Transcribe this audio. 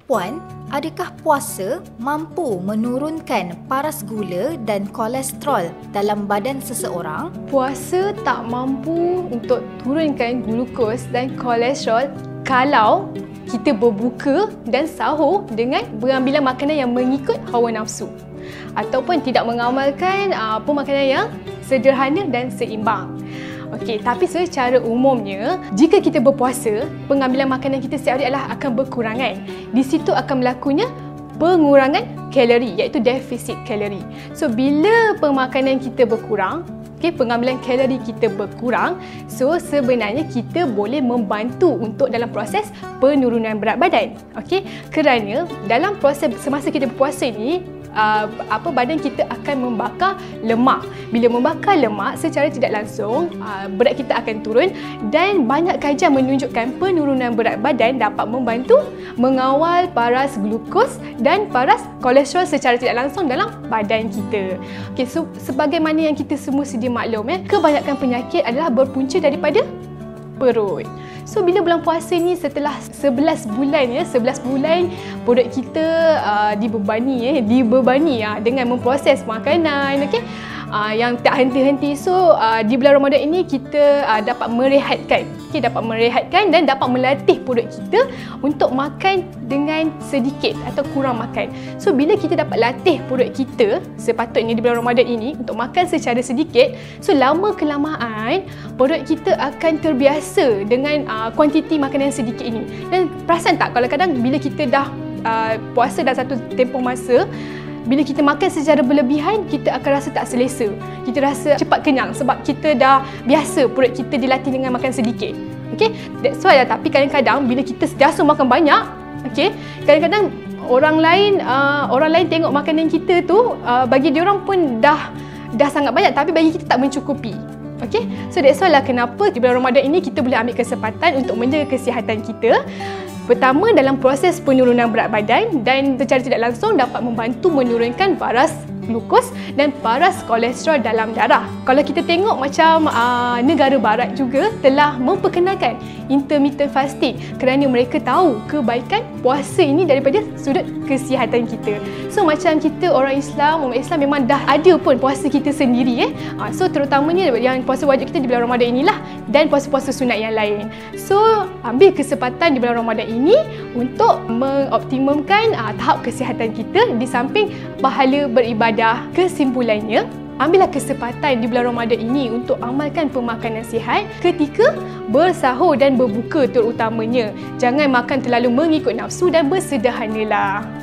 Puan, adakah puasa mampu menurunkan paras gula dan kolesterol dalam badan seseorang? Puasa tak mampu untuk turunkan glukos dan kolesterol kalau kita berbuka dan sahur dengan berambilan makanan yang mengikut hawa nafsu ataupun tidak mengamalkan pemakanan yang sederhana dan seimbang. Okey, tapi secara umumnya, jika kita berpuasa, pengambilan makanan kita setiap hari adalah akan berkurangan. Di situ akan berlakunya pengurangan kalori, iaitu defisit kalori. So, bila pemakanan kita berkurang, pengambilan kalori kita berkurang, so sebenarnya kita boleh membantu untuk dalam proses penurunan berat badan. Okey, kerana dalam proses semasa kita berpuasa ni, badan kita akan membakar lemak. Bila membakar lemak, secara tidak langsung berat kita akan turun, dan banyak kajian menunjukkan penurunan berat badan dapat membantu mengawal paras glukos dan paras kolesterol secara tidak langsung dalam badan kita. Okey, so sebagaimana yang kita semua sedia maklum, kebanyakan penyakit adalah berpunca daripada perut. So bila bulan puasa ni, setelah 11 bulan perut kita dibebani dengan memproses makanan, yang tak henti-henti. So di bulan Ramadan ini kita dapat merehatkan dan dapat melatih perut kita untuk makan dengan sedikit atau kurang makan. So bila kita dapat latih perut kita sepatutnya di bulan Ramadan ini untuk makan secara sedikit, so lama kelamaan perut kita akan terbiasa dengan kuantiti makanan sedikit ini. Dan perasan tak kalau kadang bila kita dah puasa dah satu tempoh masa, bila kita makan secara berlebihan, kita akan rasa tak selesa. Kita rasa cepat kenyang sebab kita dah biasa perut kita dilatih dengan makan sedikit. Okay? That's why lah. Tapi kadang-kadang bila kita sentiasa makan banyak, kadang-kadang orang lain tengok makanan kita tu, bagi diorang pun dah sangat banyak, tapi bagi kita tak mencukupi. Okay? So that's why lah kenapa di bulan Ramadan ini kita boleh ambil kesempatan untuk menjaga kesihatan kita. Pertama, dalam proses penurunan berat badan, dan secara tidak langsung dapat membantu menurunkan paras glukos dan paras kolesterol dalam darah. Kalau kita tengok macam negara barat juga telah memperkenalkan intermittent fasting kerana mereka tahu kebaikan puasa ini daripada sudut kesihatan kita. So macam kita umat Islam memang dah ada pun puasa kita sendiri. So terutamanya yang puasa wajib kita di bulan Ramadan inilah, dan puasa-puasa sunat yang lain. So ambil kesempatan di bulan Ramadan ini untuk mengoptimumkan tahap kesihatan kita di samping pahala beribadah. Kesimpulannya, ambillah kesempatan di bulan Ramadan ini untuk amalkan pemakanan sihat ketika bersahur dan berbuka terutamanya. Jangan makan terlalu mengikut nafsu dan bersederhanalah.